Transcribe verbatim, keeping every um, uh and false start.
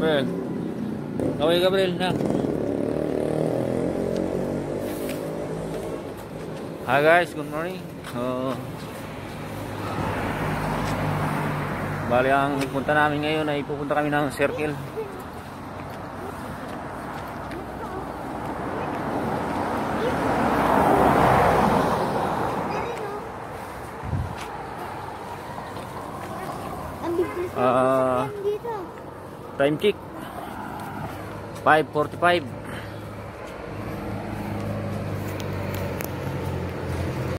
Gabriel. Kaway Gabriel na. Hi guys, good morning. Uh, bali ang punta namin ngayon ay pupunta kami ng circle. Uh, time kick five forty-five.